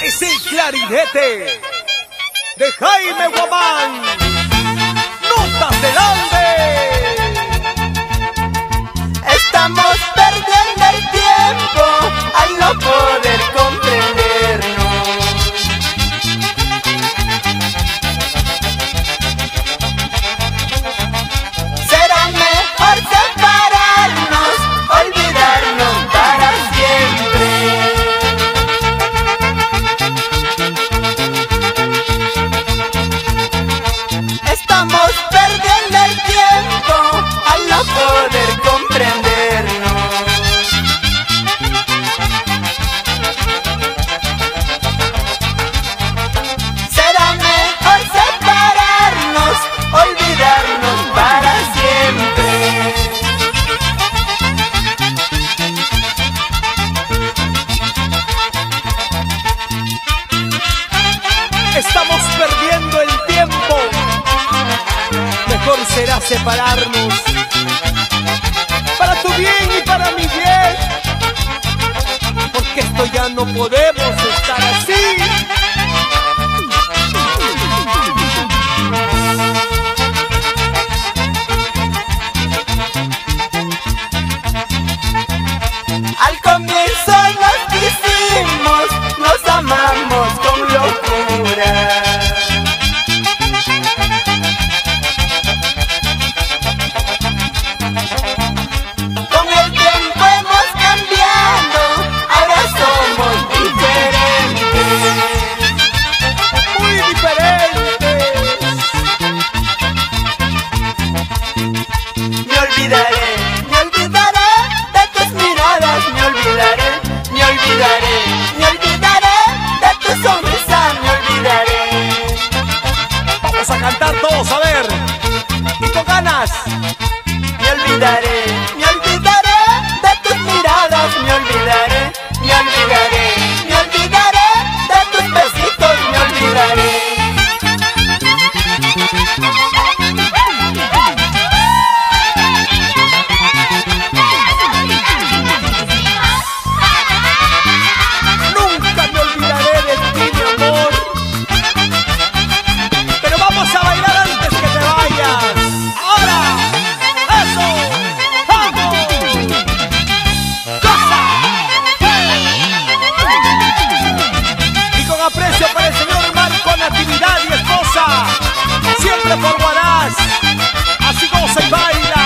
Es el clarinete de Jaime Guamán. ¡Notas del Ande! Estamos perdiendo el tiempo al no poder comprendernos. Será mejor separarnos, olvidarnos para siempre. Estamos perdiendo el tiempo al no poder comprendernos. Será mejor separarnos, olvidarnos para siempre. Estamos perdiendo el tiempo. Mejor será separarnos, para tu bien y para mi bien, porque esto ya no podemos estar así. Al comienzo nos quisimos, nos amamos con locura. Con el tiempo hemos cambiado, ahora somos diferentes. Muy diferentes. Me olvidaré de tus miradas, me olvidaré de tu sonrisa, me olvidaré. Vamos a cantar todos, a ver, y con ganas. Me olvidaré de tus miradas, me olvidaré de tus besitos, me olvidaré. Nunca me olvidaré de ti, mi amor. Pero vamos a bailar antes que te vayas. ¡Ahora! ¡Eso! ¡Vamos! ¡Goza! Y con aprecio para el señor Marco Natividad y esposa, siempre por Huaraz, así como se baila.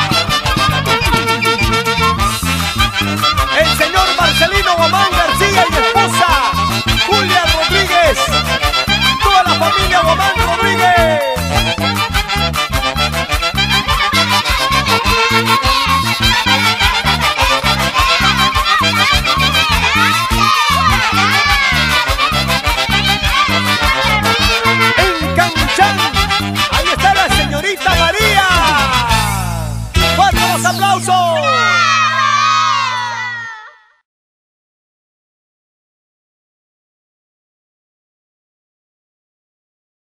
El señor Marcelino Guamán García y esposa Julia Rodríguez, toda la familia Guamán Rodríguez. En Canchán, ahí está la señorita María. ¡Fuertes los aplausos!